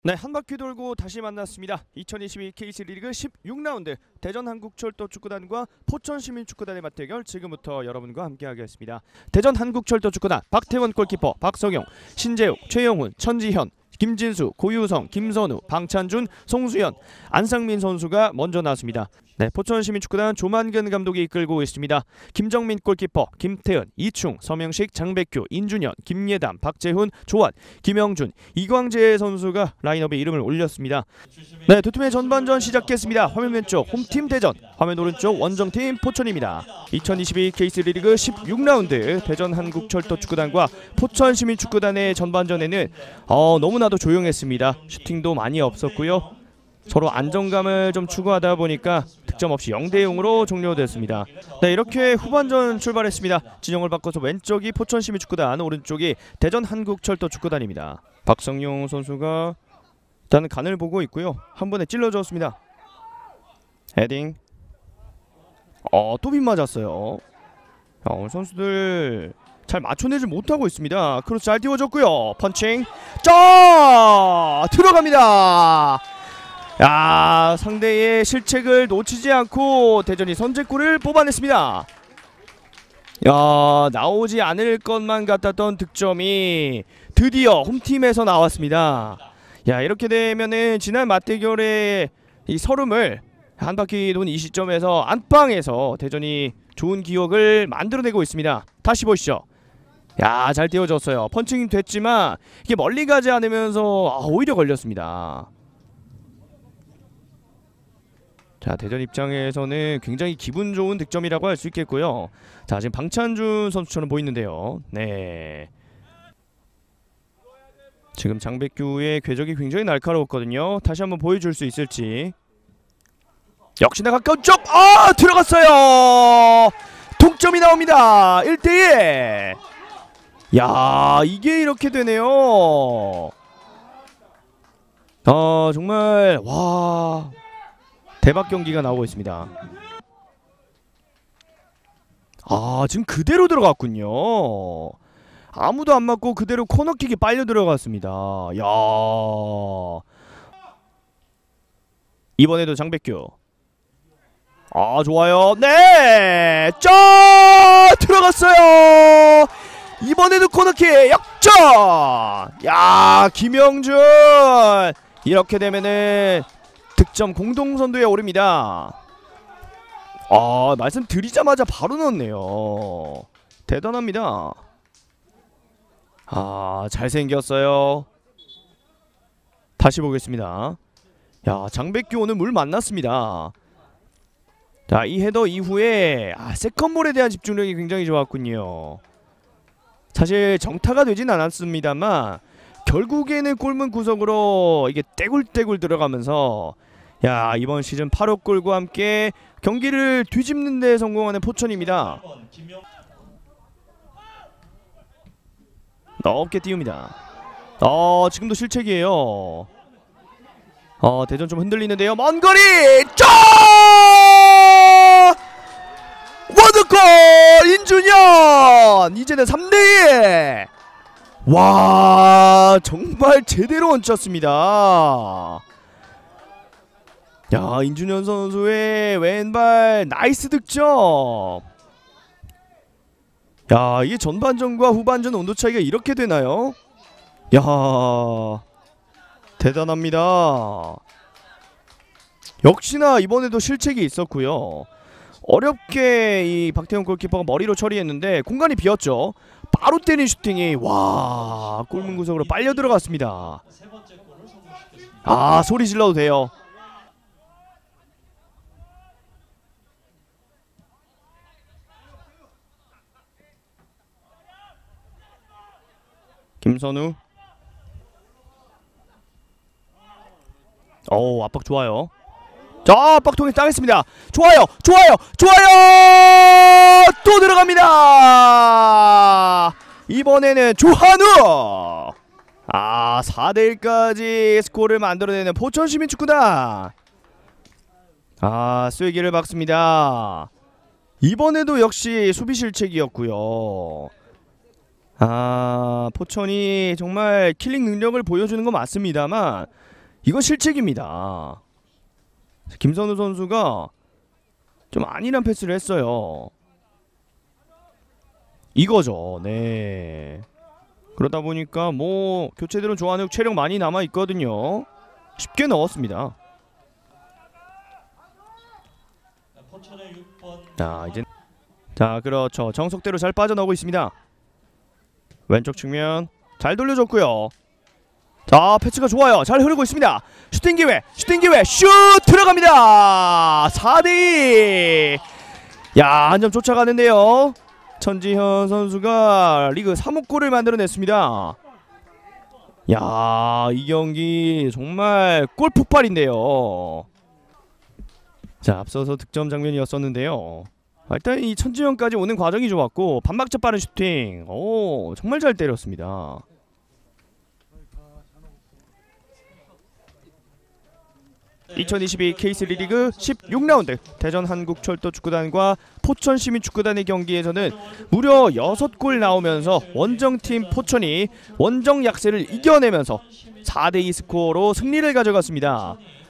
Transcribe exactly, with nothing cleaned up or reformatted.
네, 한 바퀴 돌고 다시 만났습니다. 이천이십이 케이씨 리그 십육 라운드 대전 한국철도 축구단과 포천 시민축구단의 맞대결 지금부터 여러분과 함께하겠습니다. 대전 한국철도 축구단 박태원 골키퍼, 박성용, 신재욱, 최영훈, 천지현, 김진수, 고유성, 김선우, 방찬준, 송수현, 안상민 선수가 먼저 나왔습니다. 네, 포천 시민축구단 조만근 감독이 이끌고 있습니다. 김정민 골키퍼, 김태은, 이충, 서명식, 장백규, 인준현, 김예담, 박재훈, 조한, 김영준, 이광재 선수가 라인업에 이름을 올렸습니다. 네, 두 팀의 전반전 시작했습니다. 화면 왼쪽 홈팀 대전, 화면 오른쪽 원정팀 포천입니다. 이천이십이 케이씨 리그 십육 라운드 대전 한국철도 축구단과 포천 시민축구단의 전반전에는 어, 너무나도 조용했습니다. 슈팅도 많이 없었고요. 서로 안정감을 좀 추구하다 보니까 득점 없이 영 대 영으로 종료됐습니다. 네, 이렇게 후반전 출발했습니다. 진영을 바꿔서 왼쪽이 포천 시민축구단, 오른쪽이 대전 한국철도 축구단입니다. 박성용 선수가 일단 간을 보고 있고요. 한 번에 찔러줬습니다. 헤딩. 어, 또 빗 맞았어요. 자, 오늘 선수들 잘 맞춰내지 못하고 있습니다. 크로스 잘 띄워줬고요. 펀칭. 짜! 들어갑니다. 야, 상대의 실책을 놓치지 않고 대전이 선제골을 뽑아냈습니다. 야, 나오지 않을 것만 같았던 득점이 드디어 홈팀에서 나왔습니다. 야, 이렇게 되면은 지난 맞대결의 이 서름을 한 바퀴 돈 이 시점에서 안방에서 대전이 좋은 기억을 만들어내고 있습니다. 다시 보시죠. 야, 잘 띄워졌어요. 펀칭이 됐지만 이게 멀리 가지 않으면서 아, 오히려 걸렸습니다. 자, 대전 입장에서는 굉장히 기분 좋은 득점이라고 할 수 있겠고요. 자, 지금 방찬준 선수처럼 보이는데요. 네. 지금 장백규의 궤적이 굉장히 날카로웠거든요. 다시 한번 보여줄 수 있을지. 역시나 가까운 쪽! 아! 들어갔어요! 동점이 나옵니다. 일 대 일! 야, 이게 이렇게 되네요. 아, 정말 와... 대박 경기가 나오고 있습니다. 아, 지금 그대로 들어갔군요. 아무도 안 맞고 그대로 코너킥이 빨려 들어갔습니다. 야, 이번에도 장백규. 아, 좋아요. 네, 쩌 들어갔어요. 이번에도 코너킥 역전. 야, 김영준. 이렇게 되면은 득점 공동선두에 오릅니다. 아, 말씀드리자마자 바로 넣었네요. 대단합니다. 아, 잘생겼어요. 다시 보겠습니다. 야, 장백규 오늘 물 만났습니다. 자, 이 헤더 이후에 아, 세컨볼에 대한 집중력이 굉장히 좋았군요. 사실 정타가 되진 않았습니다만 결국에는 골문 구석으로 이게 떼굴떼굴 들어가면서 야, 이번 시즌 팔 호 골과 함께 경기를 뒤집는 데 성공하는 포천입니다. 넓게 띄웁니다. 어, 지금도 실책이에요. 어, 대전 좀 흔들리는데요. 먼 거리! 쪼! 워드골! 인준현! 이제는 삼 대 일! 와, 정말 제대로 얹혔습니다. 야, 인준현 선수의 왼발 나이스 득점. 야, 이게 전반전과 후반전 온도 차이가 이렇게 되나요? 야, 대단합니다. 역시나 이번에도 실책이 있었고요. 어렵게 이 박태훈 골키퍼가 머리로 처리했는데 공간이 비었죠. 바로 때린 슈팅이 와, 골문 구석으로 빨려 들어갔습니다. 아, 소리 질러도 돼요. 김선우. 오, 압박 좋아요. 자, 압박 통해 따겠습니다. 좋아요, 좋아요, 좋아요. 또 들어갑니다. 이번에는 조한우. 아, 사 대 일까지 스코어를 만들어내는 포천 시민축구단. 아, 쐐기를 박습니다. 이번에도 역시 수비 실책이었고요. 아, 포천이 정말 킬링 능력을 보여주는 건 맞습니다만 이거 실책입니다. 김선우 선수가 좀 안일한 패스를 했어요. 이거죠. 네. 그러다 보니까 뭐 교체들은 좋아하는 체력 많이 남아 있거든요. 쉽게 넣었습니다. 자 이제 자 그렇죠. 정석대로 잘 빠져나오고 있습니다. 왼쪽 측면 잘 돌려줬고요. 자 패스가 좋아요. 잘 흐르고 있습니다. 슈팅 기회 슈팅 기회 슛 들어갑니다. 사 대 이. 야 한 점 쫓아가는데요. 천지현 선수가 리그 삼 호 골을 만들어냈습니다. 야, 이 경기 정말 골 폭발인데요. 자, 앞서서 득점 장면이었었는데요. 일단 이 천지현까지 오는 과정이 좋았고 반박자 빠른 슈팅. 오, 정말 잘 때렸습니다. 이천이십이 케이씨쓰리 리그 십육 라운드 대전 한국철도 축구단과 포천시민축구단의 경기에서는 무려 여섯 골 나오면서 원정팀 포천이 원정 약세를 이겨내면서 사 대 이 스코어로 승리를 가져갔습니다.